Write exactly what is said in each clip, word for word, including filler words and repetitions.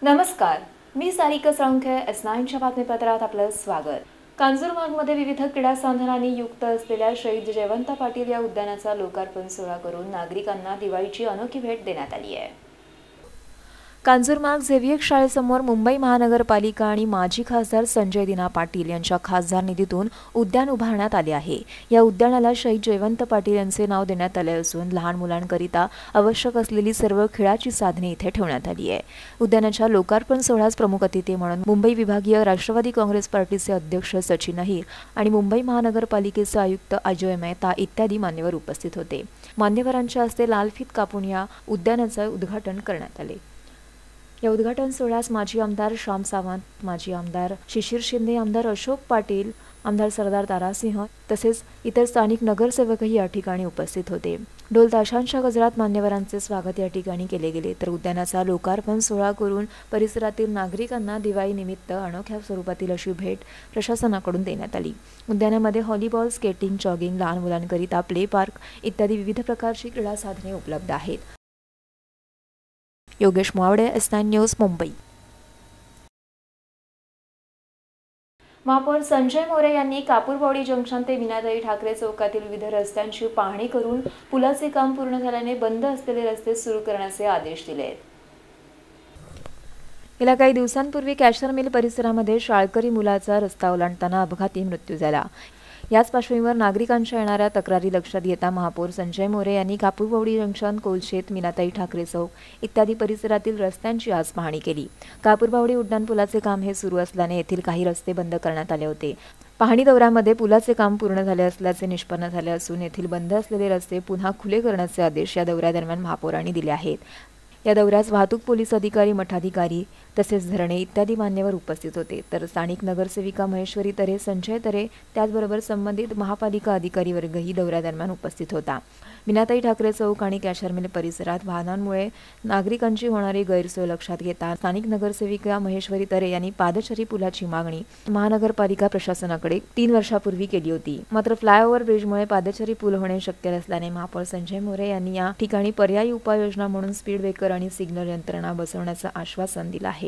नमस्कार, मी सारिका साळुंखे. एस नाईनच्या बातमीपत्रात आपलं स्वागत. कांजूरमार्गमध्ये विविध क्रीडा साधनांनी युक्त असलेल्या शहीद जयवंत पाटील या उद्यानाचा लोकार्पण सोहळा करून नागरिकांना दिवाळीची अनोखी भेट देण्यात आली आहे. कांजूरमार्ग झेवियर शाळेसमोर मुंबई महानगरपालिका आणि माजी खासदार संजय दिना पाटील यांच्या खासदार निधीतून उद्यान उभारण्यात आले आहे. या उद्यानाला शहीद जयवंत पाटील यांचे नाव देण्यात आले असून लहान मुलांकरिता आवश्यक असलेली सर्व खेळाची साधने इथे ठेवण्यात आली आहे. उद्यानाच्या लोकार्पण सोहळ्यास प्रमुख अतिथी म्हणून मुंबई विभागीय राष्ट्रवादी काँग्रेस पार्टीचे अध्यक्ष सचिन अहिर आणि मुंबई महानगरपालिकेचे आयुक्त अजय मेहता इत्यादी मान्यवर उपस्थित होते. मान्यवरांच्या हस्ते लालफीत कापून या उद्यानाचे उद्घाटन करण्यात आले. या उद्घाटन सोहळ्यास माजी आमदार श्याम सावंत, माजी आमदार शिशिर शिंदे, आमदार अशोक पाटील, आमदार सरदार तारासिंह तसेच इतर स्थानिक नगरसेवकही या ठिकाणी उपस्थित होते. ढोल ताशांच्या गजरात मान्यवरांचे स्वागत या ठिकाणी केले गेले. तर उद्यानाचा लोकार्पण सोहळा करून परिसरातील नागरिकांना दिवाळीनिमित्त अनोख्या स्वरूपातील अशी भेट प्रशासनाकडून देण्यात आली. उद्यानामध्ये व्हॉलीबॉल, स्केटिंग, जॉगिंग, लहान मुलांकरिता प्ले पार्क इत्यादी विविध प्रकारची क्रीडा साधने उपलब्ध आहेत. Yogesh Mawade, S nine news, Mumbai. महापौर संजय मोरे यांनी कापूरवाडी जंक्शन ते विनाताई ठाकरे चौकातील विविध रस्त्यांची पाहणी करून पुलाचे काम पूर्ण झाल्याने बंद असलेले रस्ते सुरू करण्याचे आदेश दिले आहेत. गेल्या काही दिवसांपूर्वी कॅशर मिल परिसरामध्ये शाळकरी मुलाचा रस्ता ओलांडताना अपघाती मृत्यू झाला. याच पार्श्वभूमीवर नागरिकांच्या येणाऱ्या तक्रारी लक्षात घेता महापौर संजय मोरे यांनी कापूरवाडी जंक्शन, कोलशेत, मीनाताई ठाकरे चौक इत्यादी परिसरातील रस्त्यांची आज पाहणी केली. कापूरवाडी उड्डाणपुलाचे काम हे सुरू असल्याने येथील काही रस्ते बंद करण्यात आले होते. पाहणी दौऱ्यामध्ये पुलाचे काम पूर्ण झाले असल्याचे निष्पन्न झाले असून येथील बंद असलेले रस्ते पुन्हा खुले करण्याचे आदेश या दौऱ्यादरम्यान महापौरांनी दिले आहेत. या दौऱ्यास वाहतूक पोलीस अधिकारी, मठाधिकारी तसेच धरणे इत्यादी मान्यवर उपस्थित होते. तर स्थानिक नगरसेविका महेश्वरी तरे, संजय तरे त्याचबरोबर संबंधित महापालिका अधिकारी वर्गही दौऱ्यादरम्यान उपस्थित होता. मीनाताई ठाकरे चौक आणि कॅशर मिल परिसरात वाहनांमुळे नागरिकांची होणारी गैरसोय लक्षात घेता स्थानिक नगरसेविका महेश्वरी तरे यांनी पादचारी पुलाची मागणी महानगरपालिका प्रशासनाकडे तीन वर्षापूर्वी केली होती. मात्र फ्लायओव्हर ब्रिजमुळे पादचारी पूल होणे शक्य नसल्याने महापौर संजय मोरे यांनी या ठिकाणी पर्यायी उपाययोजना म्हणून स्पीड ब्रेकर आणि सिग्नल यंत्रणा बसवण्याचं आश्वासन दिलं आहे.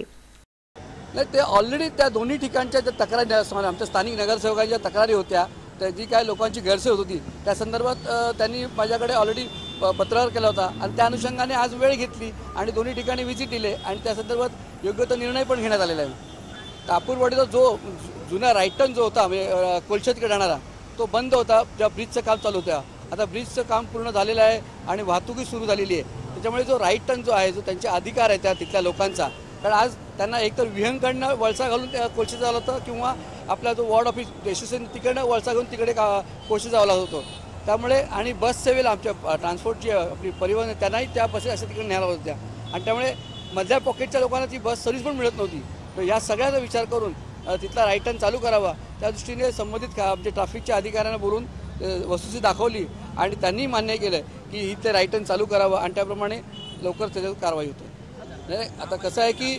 नाही, ते ऑलरेडी त्या दोन्ही ठिकाणच्या ज्या तक्रारी आमच्या स्थानिक नगरसेवकांच्या तक्रारी होत्या, तर जी काय लोकांची गैरसोय होत होती त्या संदर्भात त्यांनी माझ्याकडे ऑलरेडी पत्रावर केला होता आणि त्या अनुषंगाने आज वेळ घेतली आणि दोन्ही ठिकाणी व्हिजिट दिले आणि त्या संदर्भात योग्य तो निर्णय पण घेण्यात आलेला आहे. कापूरवाडीचा जो जुना राईट टर्न जो होता म्हणजे कोलशेतकडे जाणारा तो बंद होता जेव्हा ब्रिजचं काम चालू होतं. आता ब्रिजचं काम पूर्ण झालेलं आहे आणि वाहतूकही सुरू झालेली आहे. त्याच्यामुळे जो राईट टर्न जो आहे, जो त्यांचे अधिकार आहे त्या तिथल्या लोकांचा, कारण आज त्यांना एकतर विहंगकडनं वळसा घालून त्या कोळशी जावं होतं किंवा आपला जो वॉर्ड ऑफिस स्टेशन तिकडनं वळसा घेऊन तिकडे का कोळशी जावं लागत होतं. त्यामुळे आणि बस सेवेला आमच्या ट्रान्सपोर्टची आपली परिवहन त्यांनाही त्या बसेस अशा तिकडे न्यायला होत्या आणि त्यामुळे मधल्या पॉकेटच्या लोकांना ती बस सर्व्हिस पण मिळत नव्हती. तर या सगळ्याचा विचार करून तिथला राईट टर्न चालू करावा त्या दृष्टीने संबंधित आमच्या ट्रॅफिकच्या अधिकाऱ्यांना बोलून वस्तुस्थिती दाखवली आणि त्यांनी मान्य केलं की इथे राईट टर्न चालू करावं आणि त्याप्रमाणे लवकर त्याच्यावर कारवाई होते. नाही, आता कसं आहे की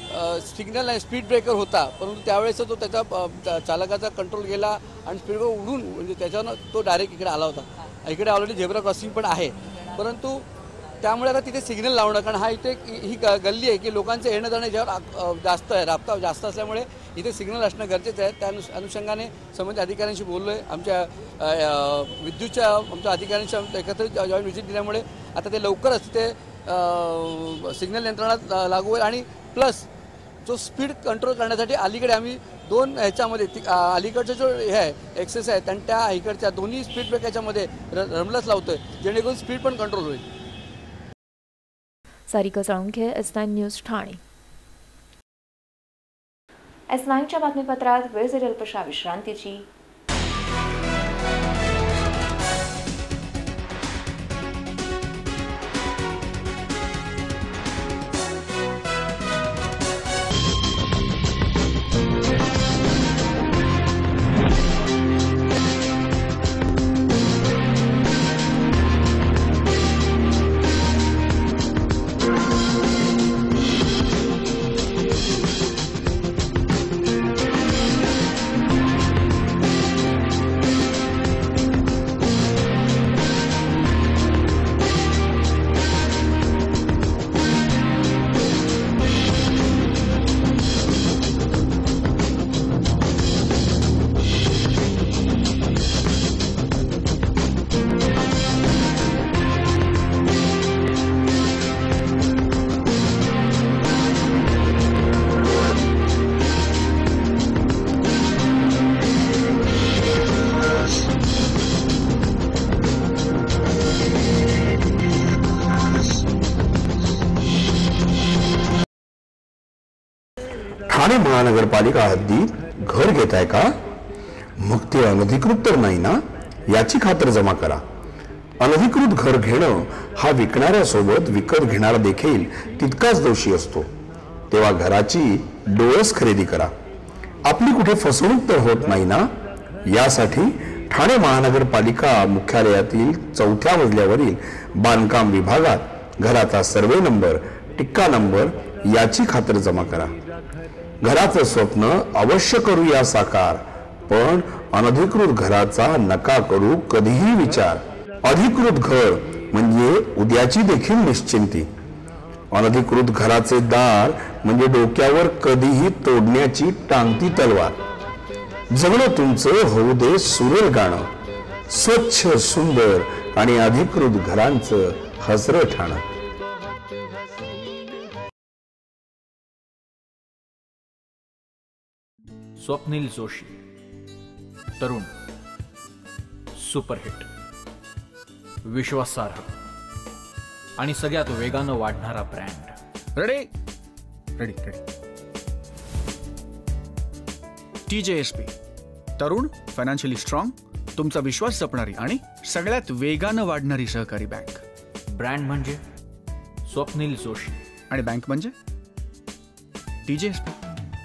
सिग्नल आणि स्पीड ब्रेकर होता, परंतु त्यावेळेस तो त्याचा चालकाचा कंट्रोल गेला आणि स्पीड ब्रेकर उडून म्हणजे त्याच्यानं तो डायरेक्ट इकडे आला होता. इकडे ऑलरेडी झेब्रा क्रॉसिंग पण आहे, परंतु त्यामुळे आता तिथे सिग्नल लावणं, कारण हा इथे ही गल्ली आहे की लोकांचं येणं जाणं ज्यावर जास्त आहे, राबता जास्त असल्यामुळे इथे सिग्नल असणं गरजेचं आहे. त्या अनुषंगाने संबंधित अधिकाऱ्यांशी बोललो आहे. आमच्या विद्युतच्या आमच्या अधिकाऱ्यांशी एकत्र जॉईंट व्हिजिट दिल्यामुळे आता ते लवकरच तिथे सिग्नल यंत्रणा लागू होईल आणि प्लस जो स्पीड कंट्रोल करण्यासाठी अलीकडे आम्ही दोन ह्याच्यामध्ये अलीकडचा जो हे आहे एक्सेस आहे आणि त्या इकडच्या दोन्ही स्पीड ब्रेकरच्यामध्ये रमलस लावतोय जेणेकरून स्पीड पण कंट्रोल होईल. Sarika Salunkhe, S nine news, Thane. S नाईनच्या बातमीपत्रात वेळ झाली अल्पशा विश्रांतीची. ठाणे महानगरपालिका हद्दीत घर घेताय का? मग ते अनधिकृत तर नाही ना याची खातर जमा करा. अनधिकृत घर घेणं हा विकणाऱ्यासोबत विकत घेणारा देखील तितकाच दोषी असतो. तेव्हा घराची डोळस खरेदी करा. आपली कुठे फसवणूक तर होत नाही ना यासाठी ठाणे महानगरपालिका मुख्यालयातील चौथ्या मजल्यावरील बांधकाम विभागात घराचा सर्वे नंबर, टिक्का नंबर याची खातर जमा करा. घराचं स्वप्न अवश्य करूया साकार, पण अनधिकृत घराचा नका करू कधीही विचार. अधिकृत घर म्हणजे उद्याची देखील निश्चिंती. अनधिकृत घराचे दार म्हणजे डोक्यावर कधीही तोडण्याची टांगती तलवार. जगणं तुमचं होऊ दे सुरेल गाणं, स्वच्छ सुंदर आणि अधिकृत घरांचं हसरं ठाणं. स्वप्नील जोशी, तरुण, सुपरहिट, विश्वासार्ह आणि सगळ्यात वेगानं वाढणारा brand. Ready ready ready T J S P, तरुण, फायनान्शियली स्ट्रॉंग, तुमचा विश्वास जपणारी आणि सगळ्यात वेगानं वाढणारी सहकारी बँक. ब्रँड म्हणजे स्वप्नील जोशी आणि बँक म्हणजे T J S P.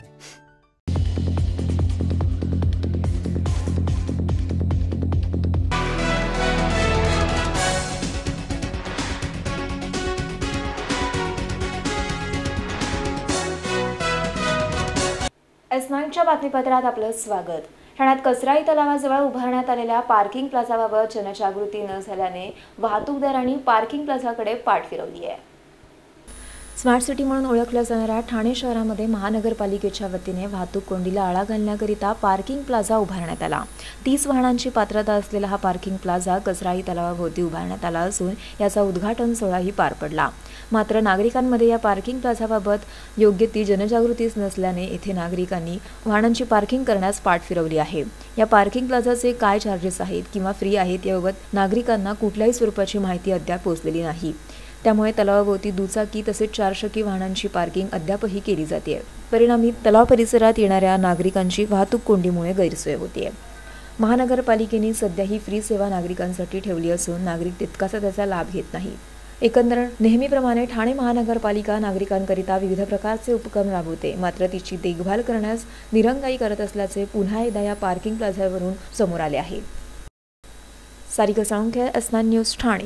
S नाईनच्या बातमीपत्रात आपलं स्वागत. ठाण्यात कसराई तलावाजवळ उभारण्यात आलेल्या पार्किंग प्लाझाबाबत जनजागृती न झाल्याने वाहतूकदारांनी पार्किंग प्लाझाकडे पाठ फिरवली आहे. स्मार्ट सिटी म्हणून ओळखल्या जाणाऱ्या ठाणे शहरामध्ये महानगरपालिकेच्या वतीने वाहतूक कोंडीला आळा घालण्याकरिता पार्किंग प्लाझा उभारण्यात आला. तीस वाहनांची पात्रता असलेला हा पार्किंग प्लाझा कसराई तलावाभोवती उभारण्यात आला असून याचा उद्घाटन सोहळाही पार पडला. मात्र नागरिकांमध्ये या पार्किंग प्लाझाबाबत योग्य ती जनजागृतीच नसल्याने येथे नागरिकांनी वाहनांची पार्किंग करण्यास पाठ फिरवली आहे. या पार्किंग प्लाझाचे काय चार्जेस आहेत किंवा फ्री आहेत याबाबत नागरिकांना कुठल्याही स्वरूपाची माहिती अद्याप पोहोचलेली नाही. त्यामुळे तलावाभोवती दुचाकी तसेच चारचाकी वाहनांची पार्किंग अद्यापही केली जाते. परिणामी तलाव परिसरात येणाऱ्या नागरिकांची वाहतूक कोंडीमुळे गैरसोय होते. महानगरपालिकेने सध्या ही फ्री सेवा नागरिकांसाठी ठेवली असून नागरिक तितकासा त्याचा लाभ घेत नाही. एकंदर नेहमीप्रमाणे ठाणे महानगरपालिका नागरिकांकरिता विविध प्रकारचे उपक्रम राबवते, मात्र तिची देखभाल करण्यास दिरंगाई करत असल्याचे पुन्हा एकदा या पार्किंग प्लाझावरून समोर आले आहे. Sarika Salunkhe, S nine news, Thane.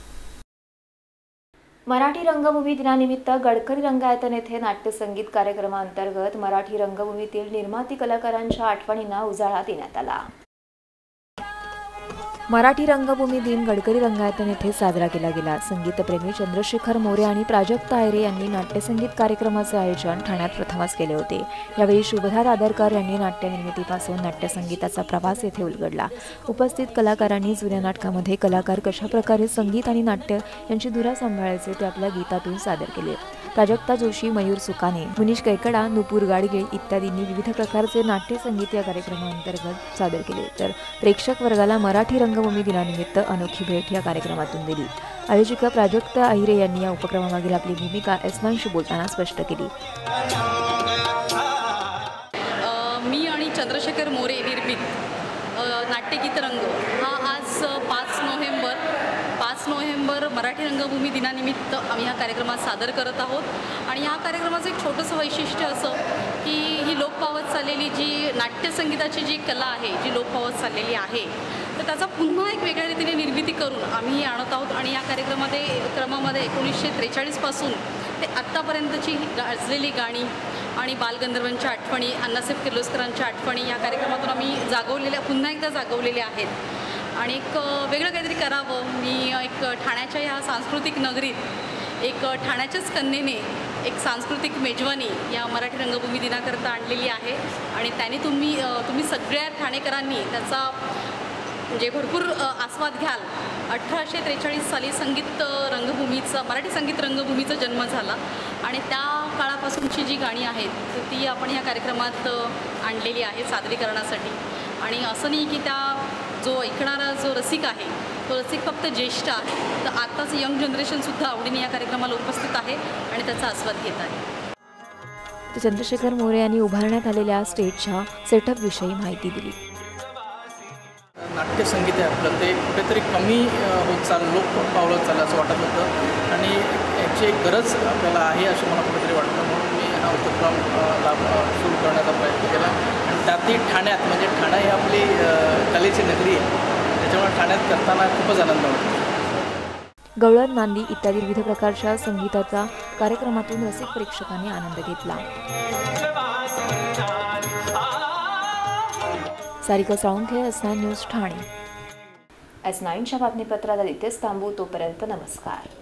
Marathi रंगभूमी दिनानिमित्त गडकरी रंगायतन येथे नाट्यसंगीत कार्यक्रमाअंतर्गत मराठी रंगभूमीतील निर्माती कलाकारांच्या आठवणींना उजाळा देण्यात आला. मराठी रंगभूमी दिन गडकरी रंगायतन येथे साजरा केला गेला. संगीतप्रेमी चंद्रशेखर मोरे आणि प्राजक्ता आयरे यांनी नाट्यसंगीत कार्यक्रमाचे आयोजन ठाण्यात प्रथमच केले होते. यावेळी शुभदा दादरकर यांनी नाट्यनिर्मितीपासून नाट्यसंगीताचा प्रवास येथे उलगडला. उपस्थित कलाकारांनी जुन्या नाटकामध्ये कलाकार कशाप्रकारे संगीत आणि नाट्य यांची धुरा सांभाळायचे ते आपल्या गीतातून सादर केले. प्राजक्ता जोशी, मयूर सुकाने, मुनीश कैकडा, नुपूर गाडगे इत्यादींनी विविध प्रकारचे नाट्यसंगीत या कार्यक्रमाअंतर्गत सादर केले. तर प्रेक्षक वर्गाला मराठी रंगभूमी दिनानिमित्त अनोखी भेट या कार्यक्रमातून दिली. आयोजिका प्राजक्ता अहिरे यांनी या उपक्रमामागील आपली भूमिका एस नाईनशी बोलताना स्पष्ट केली. मी आणि चंद्रशेखर मोरे निर्मित नाट्यगीत रंग हा आज पाच नोव्हेंबर पाच नोव्हेंबर मराठी रंगभूमी दिनानिमित्त आम्ही हा कार्यक्रमात सादर करत आहोत. आणि ह्या कार्यक्रमाचं एक छोटंसं वैशिष्ट्य असं की ही लोप पावत चाललेली जी नाट्यसंगीताची जी कला आहे, जी लोप पावत चाललेली आहे, तर त्याचा पुन्हा एक वेगळ्या रीतीने निर्मिती करून आम्ही आणत आहोत. आणि या कार्यक्रमामध्ये क्रमामध्ये एकोणीसशे त्रेचाळीसपासून ते आत्तापर्यंतची गाजलेली गाणी आणि बालगंधर्वांच्या आठवणी, अण्णासाहेब किर्लोस्करांच्या आठवणी या कार्यक्रमातून आम्ही जागवलेल्या पुन्हा एकदा जागवलेल्या आहेत. आणि एक वेगळं काहीतरी करावं. मी एक ठाण्याच्या ह्या सांस्कृतिक नगरीत एक ठाण्याच्याच कन्येने एक सांस्कृतिक मेजवानी या मराठी रंगभूमी दिनाकरता आणलेली आहे. आणि त्याने तुम्ही तुम्ही सगळ्या ठाणेकरांनी त्याचा म्हणजे भरपूर आस्वाद घ्याल. अठराशे त्रेचाळीस साली संगीत रंगभूमीचा मराठी संगीत रंगभूमीचा जन्म झाला आणि त्या काळापासूनची जी गाणी आहेत ती आपण ह्या कार्यक्रमात आणलेली आहेत सादरीकरणासाठी. आणि असं नाही की त्या जो ऐकणारा जो रसिक आहे तो रसिक फक्त ज्येष्ठ आहे, तर आताच यंग जनरेशनसुद्धा आवडीने या कार्यक्रमाला उपस्थित आहे आणि त्याचा आस्वाद घेत आहे. तर चंद्रशेखर मोरे यांनी उभारण्यात आलेल्या स्टेजच्या सेटअप विषयी माहिती दिली. नाट्यसंगीत आहे आपलं ते कुठेतरी कमी होत चाललं, लोक पावलं चाललं असं वाटत होतं आणि याची एक गरज आपल्याला आहे असं मला कुठेतरी वाटतं. म्हणून मी हा उपक्रम लाभ सुरू करण्याचा प्रयत्न केला आणि त्यातही ठाण्यात, म्हणजे ठाणा ही आपली कलेची नगरी आहे, त्याच्यामुळे ठाण्यात करताना खूपच आनंद वाटतो. गवळण, नांदी इत्यादी विविध प्रकारच्या संगीताचा कार्यक्रमातून रसिक प्रेक्षकांनी आनंद घेतला. Sarika Salunkhe, S nine news Thane. S नाईनच्या बातमीपत्रात इथेच थांबू. तोपर्यंत नमस्कार.